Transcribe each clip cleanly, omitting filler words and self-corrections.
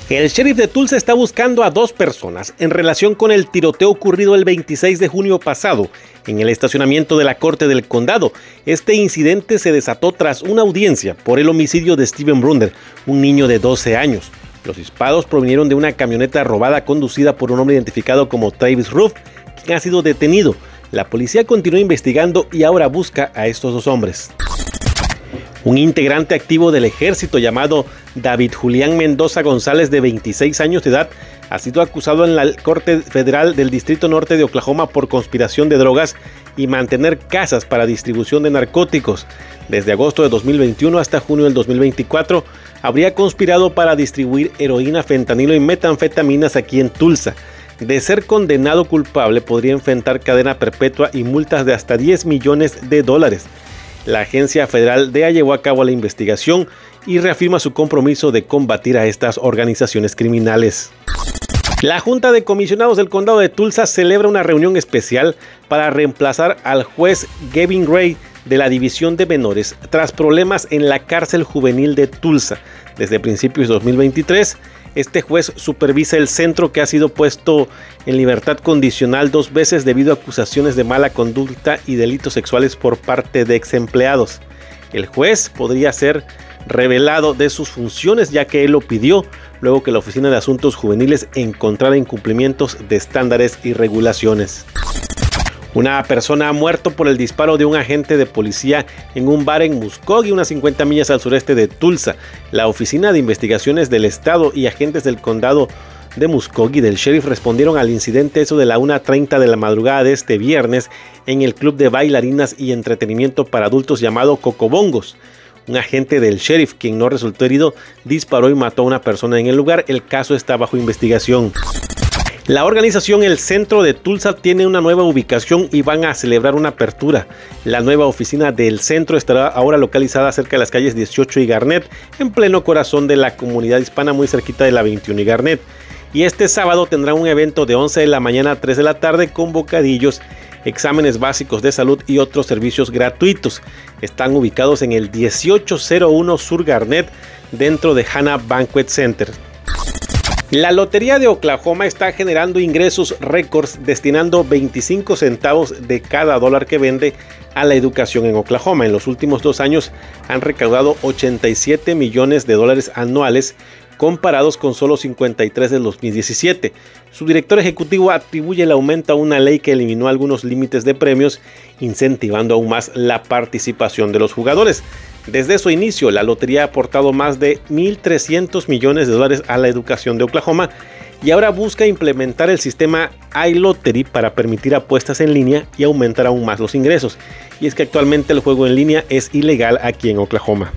El sheriff de Tulsa está buscando a 2 personas en relación con el tiroteo ocurrido el 26 de junio pasado en el estacionamiento de la Corte del Condado. Este incidente se desató tras una audiencia por el homicidio de Steven Brunder, un niño de 12 años. Los disparos provinieron de una camioneta robada conducida por un hombre identificado como Travis Ruff, quien ha sido detenido. La policía continúa investigando y ahora busca a estos 2 hombres. Un integrante activo del ejército llamado David Julián Mendoza González, de 26 años de edad, ha sido acusado en la Corte Federal del Distrito Norte de Oklahoma por conspiración de drogas y mantener casas para distribución de narcóticos. Desde agosto de 2021 hasta junio del 2024, habría conspirado para distribuir heroína, fentanilo y metanfetaminas aquí en Tulsa. De ser condenado culpable, podría enfrentar cadena perpetua y multas de hasta $10 millones. La agencia federal DEA llevó a cabo la investigación y reafirma su compromiso de combatir a estas organizaciones criminales. La Junta de Comisionados del Condado de Tulsa celebra una reunión especial para reemplazar al juez Gavin Gray de la División de Menores tras problemas en la cárcel juvenil de Tulsa. Desde principios de 2023, este juez supervisa el centro, que ha sido puesto en libertad condicional 2 veces debido a acusaciones de mala conducta y delitos sexuales por parte de ex empleados. El juez podría ser relevado de sus funciones, ya que él lo pidió, luego que la Oficina de Asuntos Juveniles encontrara incumplimientos de estándares y regulaciones. Una persona ha muerto por el disparo de un agente de policía en un bar en Muskogee, unas 50 millas al sureste de Tulsa. La Oficina de Investigaciones del Estado y agentes del condado de Muskogee del sheriff respondieron al incidente eso de la 1:30 de la madrugada de este viernes en el club de bailarinas y entretenimiento para adultos llamado Cocobongos. Un agente del sheriff, quien no resultó herido, disparó y mató a una persona en el lugar. El caso está bajo investigación. La organización El Centro de Tulsa tiene una nueva ubicación y van a celebrar una apertura. La nueva oficina del centro estará ahora localizada cerca de las calles 18 y Garnett, en pleno corazón de la comunidad hispana, muy cerquita de la 21 y Garnett. Y este sábado tendrá un evento de 11 de la mañana a 3 de la tarde con bocadillos, exámenes básicos de salud y otros servicios gratuitos. Están ubicados en el 1801 Sur Garnett, dentro de Hannah Banquet Center. La Lotería de Oklahoma está generando ingresos récords, destinando 25 centavos de cada dólar que vende a la educación en Oklahoma. En los últimos 2 años han recaudado $87 millones anuales, comparados con solo 53 de 2017. Su director ejecutivo atribuye el aumento a una ley que eliminó algunos límites de premios, incentivando aún más la participación de los jugadores. Desde su inicio, la lotería ha aportado más de $1.300 millones a la educación de Oklahoma y ahora busca implementar el sistema iLottery para permitir apuestas en línea y aumentar aún más los ingresos. Y es que actualmente el juego en línea es ilegal aquí en Oklahoma.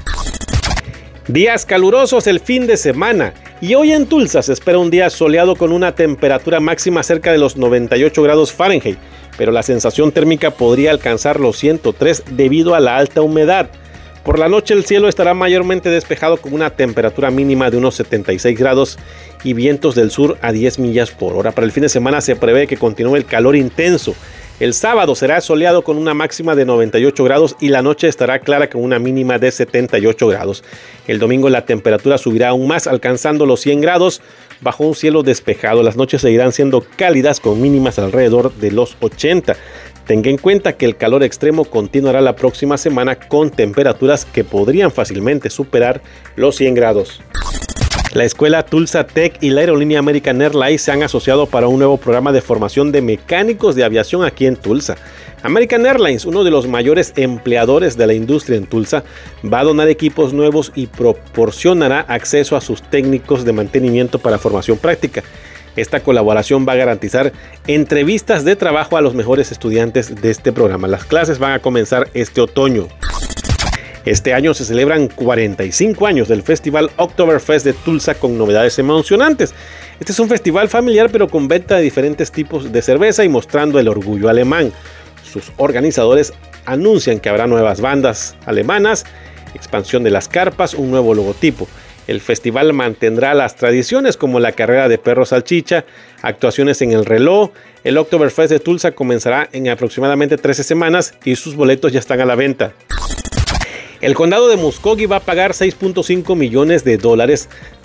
Días calurosos el fin de semana, y hoy en Tulsa se espera un día soleado con una temperatura máxima cerca de los 98 grados Fahrenheit, pero la sensación térmica podría alcanzar los 103 debido a la alta humedad. Por la noche el cielo estará mayormente despejado con una temperatura mínima de unos 76 grados y vientos del sur a 10 millas por hora. Para el fin de semana se prevé que continúe el calor intenso. El sábado será soleado con una máxima de 98 grados y la noche estará clara con una mínima de 78 grados. El domingo la temperatura subirá aún más, alcanzando los 100 grados bajo un cielo despejado. Las noches seguirán siendo cálidas con mínimas alrededor de los 80. Tenga en cuenta que el calor extremo continuará la próxima semana con temperaturas que podrían fácilmente superar los 100 grados. La escuela Tulsa Tech y la aerolínea American Airlines se han asociado para un nuevo programa de formación de mecánicos de aviación aquí en Tulsa. American Airlines, uno de los mayores empleadores de la industria en Tulsa, va a donar equipos nuevos y proporcionará acceso a sus técnicos de mantenimiento para formación práctica. Esta colaboración va a garantizar entrevistas de trabajo a los mejores estudiantes de este programa. Las clases van a comenzar este otoño. Este año se celebran 45 años del Festival Oktoberfest de Tulsa con novedades emocionantes. Este es un festival familiar pero con venta de diferentes tipos de cerveza y mostrando el orgullo alemán. Sus organizadores anuncian que habrá nuevas bandas alemanas, expansión de las carpas, un nuevo logotipo. El festival mantendrá las tradiciones como la carrera de perros salchicha, actuaciones en el reloj. El Oktoberfest de Tulsa comenzará en aproximadamente 13 semanas y sus boletos ya están a la venta. El condado de Muskogee va a pagar $6.5 millones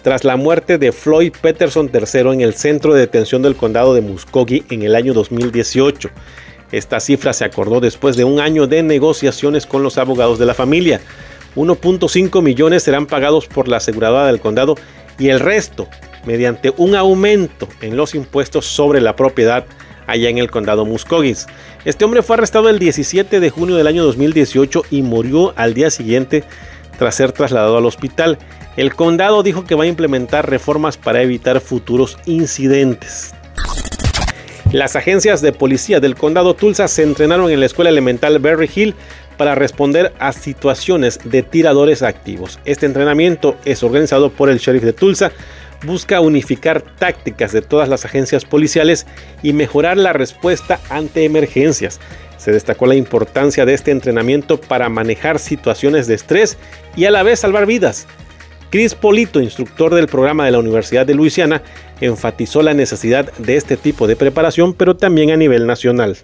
tras la muerte de Floyd Peterson III en el centro de detención del condado de Muskogee en el año 2018. Esta cifra se acordó después de un año de negociaciones con los abogados de la familia. 1.5 millones serán pagados por la aseguradora del condado y el resto mediante un aumento en los impuestos sobre la propiedad allá en el condado Muskogee. Este hombre fue arrestado el 17 de junio del año 2018 y murió al día siguiente tras ser trasladado al hospital. El condado dijo que va a implementar reformas para evitar futuros incidentes. Las agencias de policía del condado Tulsa se entrenaron en la escuela elemental Berry Hill para responder a situaciones de tiradores activos. Este entrenamiento es organizado por el sheriff de Tulsa, busca unificar tácticas de todas las agencias policiales y mejorar la respuesta ante emergencias. Se destacó la importancia de este entrenamiento para manejar situaciones de estrés y a la vez salvar vidas. Chris Polito, instructor del programa de la Universidad de Luisiana, enfatizó la necesidad de este tipo de preparación, pero también a nivel nacional.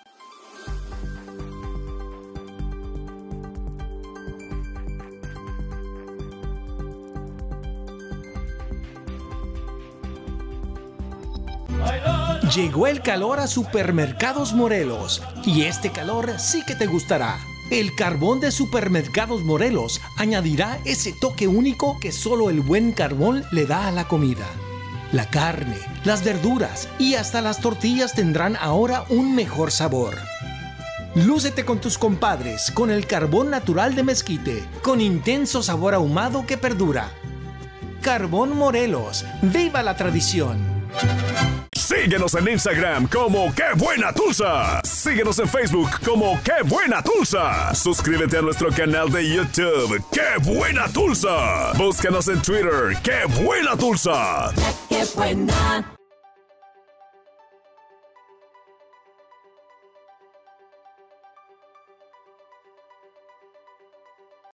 Llegó el calor a Supermercados Morelos y este calor sí que te gustará. El carbón de Supermercados Morelos añadirá ese toque único que solo el buen carbón le da a la comida. La carne, las verduras y hasta las tortillas tendrán ahora un mejor sabor. Lúcete con tus compadres con el carbón natural de mezquite, con intenso sabor ahumado que perdura. Carbón Morelos, ¡viva la tradición! Síguenos en Instagram como ¡Qué Buena Tulsa! Síguenos en Facebook como ¡Qué Buena Tulsa! Suscríbete a nuestro canal de YouTube ¡Qué Buena Tulsa! Búscanos en Twitter ¡Qué Buena Tulsa! ¡Qué buena!